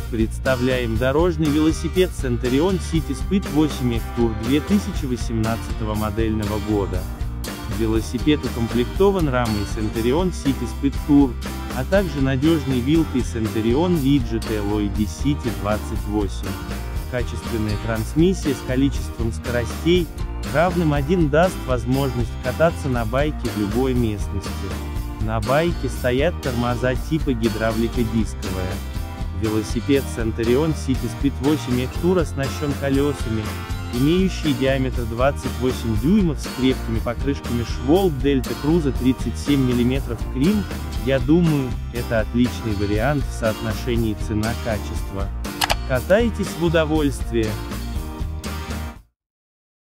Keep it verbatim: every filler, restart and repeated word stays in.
Представляем дорожный велосипед Centurion City Speed восемь X Tour две тысячи восемнадцатого модельного года. Велосипед укомплектован рамой Centurion City Speed Tour, а также надежной вилкой Centurion Widget эл и ди City двадцать восемь. Качественная трансмиссия с количеством скоростей, равным один, даст возможность кататься на байке в любой местности. На байке стоят тормоза типа гидравлико-дисковая. Велосипед Centurion City Speed восемь X Tour оснащен колесами, имеющие диаметр двадцать восемь дюймов с крепкими покрышками Schwalbe Delta Cruiser тридцать семь миллиметров Krim. Я думаю, это отличный вариант в соотношении цена-качество. Катайтесь в удовольствие!